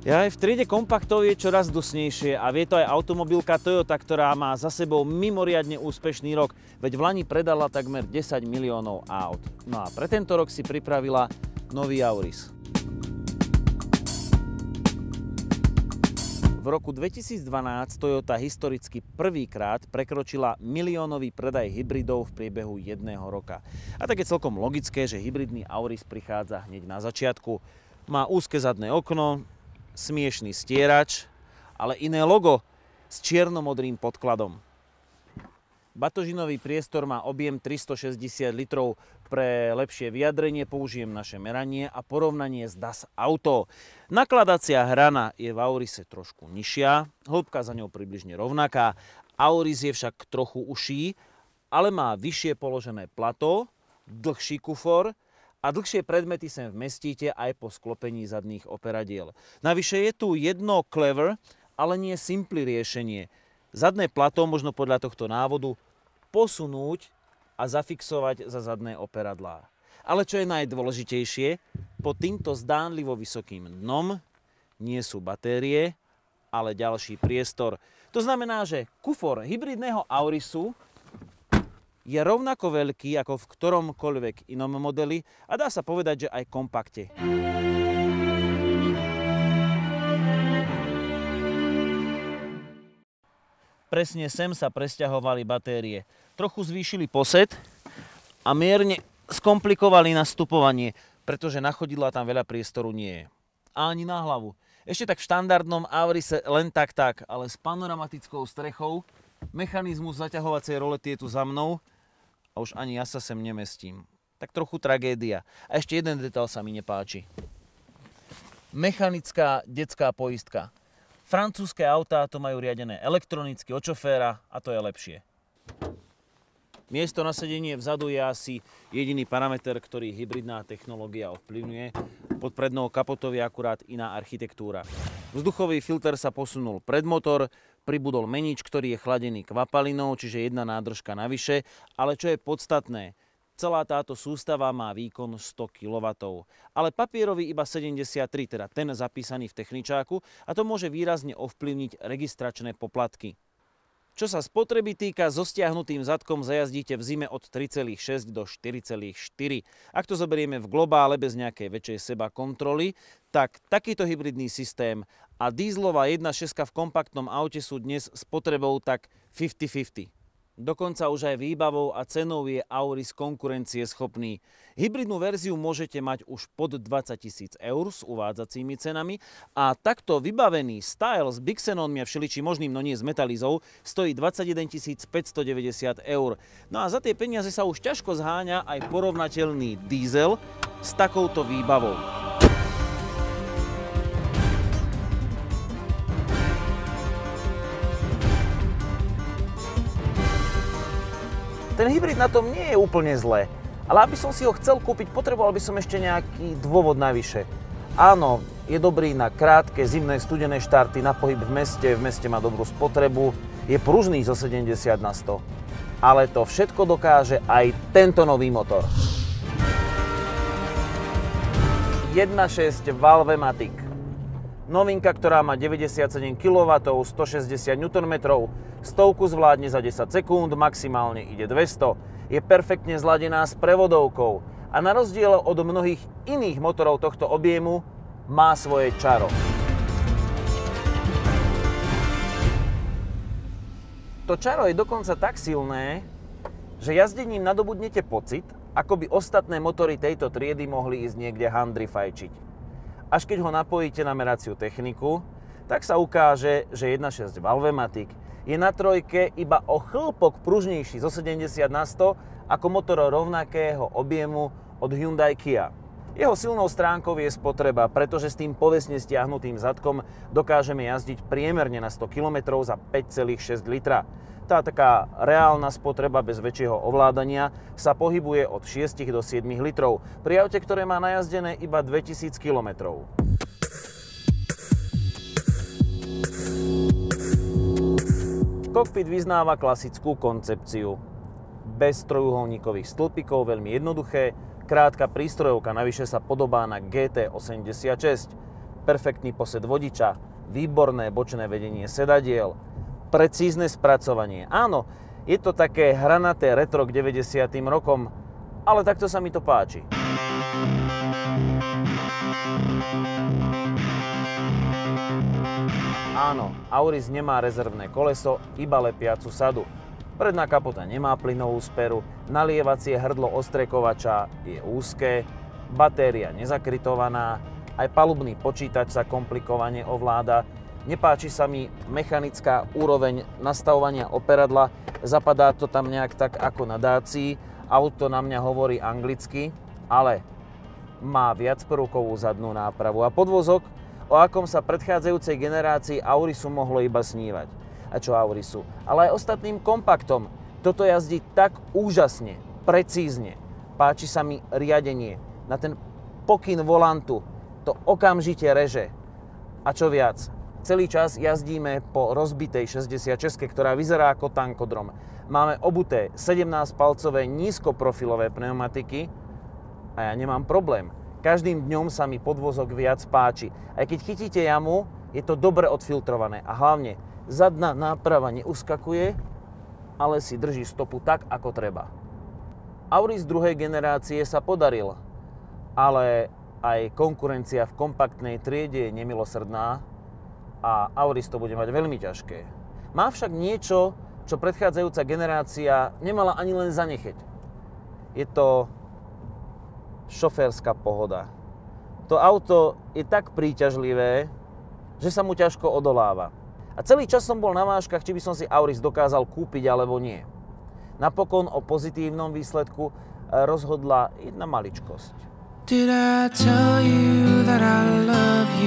Ja aj v triede kompaktov je čoraz dusnejšie a vie to aj automobilka Toyota, ktorá má za sebou mimoriadne úspešný rok, veď v lani predala takmer 10 miliónov aut. No a pre tento rok si pripravila nový Auris. V roku 2012 Toyota historicky prvýkrát prekročila miliónový predaj hybridov v priebehu jedného roka. A tak je celkom logické, že hybridný Auris prichádza hneď na začiatku. Má úzke zadné okno, smiešný stierač, ale iné logo s čierno-modrým podkladom. Batožinový priestor má objem 360 litrov. Pre lepšie vyjadrenie použijem naše meranie a porovnanie s DAS Auto. Nakladacia hrana je v Aurise trošku nižšia, hĺbka za ňou približne rovnaká. Auris je však trochu uší, ale má vyššie položené plato, dlhší kufor a dlhšie predmety sem vmestíte aj po sklopení zadných operadiel. Navyše je tu jedno clever, ale nie simply riešenie. Zadné plato možno podľa tohto návodu posunúť a zafixovať za zadné operadlá. Ale čo je najdôležitejšie, pod týmto zdánlivo vysokým dnom nie sú batérie, ale ďalší priestor. To znamená, že kufor hybridného Aurisu je rovnako veľký ako v ktoromkoľvek inom modeli a dá sa povedať, že aj kompakte. Presne sem sa presťahovali batérie. Trochu zvýšili posed a mierne skomplikovali nastupovanie, pretože na chodidlá tam veľa priestoru nie je. A ani na hlavu. Ešte tak v štandardnom Aurise len tak, ale s panoramatickou strechou, mechanizmus zaťahovacej rolety je tu za mnou a už ani ja sa sem nemestím. Tak trochu tragédia. A ešte jeden detail sa mi nepáči. Mechanická detská poistka. Francúzske autá to majú riadené elektronicky od šoféra a to je lepšie. Miesto na sedenie vzadu je asi jediný parameter, ktorý hybridná technológia ovplyvňuje. Pod prednou kapotou je akurát iná architektúra. Vzduchový filter sa posunul pred motor, pribudol menič, ktorý je chladený kvapalinou, čiže jedna nádržka navyše, ale čo je podstatné, celá táto sústava má výkon 100 kW, ale papierový iba 73, teda ten zapísaný v techničáku, a to môže výrazne ovplyvniť registračné poplatky. Čo sa spotreby týka, so stiahnutým zadkom zajazdíte v zime od 3,6 do 4,4. Ak to zoberieme v globále bez nejakej väčšej seba kontroly, tak takýto hybridný systém a dízlová 1.6 v kompaktnom aute sú dnes spotrebou tak 50-50. Dokonca už aj výbavou a cenou je Auris konkurencieschopný. Hybridnú verziu môžete mať už pod 20 000 eur s uvádzacími cenami a takto vybavený Style s Bixenónmi a všeličím možným, no nie s metalizou, stojí 21 590 eur. No a za tie peniaze sa už ťažko zháňa aj porovnateľný diesel s takouto výbavou. Ten hybrid na tom nie je úplne zlé, ale aby som si ho chcel kúpiť, potreboval by som ešte nejaký dôvod navyše. Áno, je dobrý na krátke, zimné, studené štarty, na pohyb v meste má dobrú spotrebu, je pružný zo 70 na 100. Ale to všetko dokáže aj tento nový motor. 1.6 Valvematic. Novinka, ktorá má 97 kW, 160 Nm, stovku zvládne za 10 sekúnd, maximálne ide 200. Je perfektne zladená s prevodovkou a na rozdiel od mnohých iných motorov tohto objemu má svoje čaro. To čaro je dokonca tak silné, že jazdením nadobudnete pocit, ako by ostatné motory tejto triedy mohli ísť niekde handry fajčiť. Až keď ho napojíte na meraciu techniku, tak sa ukáže, že 1.6 Valvematic je na trojke iba o chĺpok pružnejší zo 70 na 100 ako motor rovnakého objemu od Hyundai Kia. Jeho silnou stránkou je spotreba, pretože s tým povesne stiahnutým zadkom dokážeme jazdiť priemerne na 100 km za 5,6 litra. Tá taká reálna spotreba bez väčšieho ovládania sa pohybuje od 6 do 7 litrov, pri aute, ktoré má najazdené iba 2000 km. Kokpit vyznáva klasickú koncepciu. Bez trojuholníkových stĺpikov, veľmi jednoduché, krátka prístrojovka, navyše sa podobá na GT86. perfektný posed vodiča, výborné bočné vedenie sedadiel, precízne spracovanie. Áno, je to také hranaté retro k 90. rokom, ale takto sa mi to páči. Áno, Auris nemá rezervné koleso, iba lepiacu sadu. Predná kapota nemá plynovú speru, nalievacie hrdlo ostrekovača je úzke, batéria nezakrytovaná, aj palubný počítač sa komplikovane ovláda. Nepáči sa mi mechanická úroveň nastavovania operadla, zapadá to tam nejak tak ako na Dácii. Auto na mňa hovorí anglicky, ale má viacprvkovú zadnú nápravu a podvozok, o akom sa predchádzajúcej generácii Aurisu mohlo iba snívať. A čo Aurisu? Ale aj ostatným kompaktom. Toto jazdí tak úžasne, precízne. Páči sa mi riadenie. Na ten pokyn volantu to okamžite reže. A čo viac? Celý čas jazdíme po rozbitej 66, ktorá vyzerá ako tankodrom. Máme obuté 17-palcové nízkoprofilové pneumatiky a ja nemám problém. Každým dňom sa mi podvozok viac páči. Aj keď chytíte jamu, je to dobre odfiltrované a hlavne zadná náprava neuskakuje, ale si drží stopu tak, ako treba. Auris druhej generácie sa podaril, ale aj konkurencia v kompaktnej triede je nemilosrdná a Auris to bude mať veľmi ťažké. Má však niečo, čo predchádzajúca generácia nemala ani len zanecheť. Je to šoférska pohoda. To auto je tak príťažlivé, že sa mu ťažko odoláva. A celý čas som bol na vážkach, či by som si Auris dokázal kúpiť alebo nie. Napokon o pozitívnom výsledku rozhodla jedna maličkosť. Did I tell you that I love you?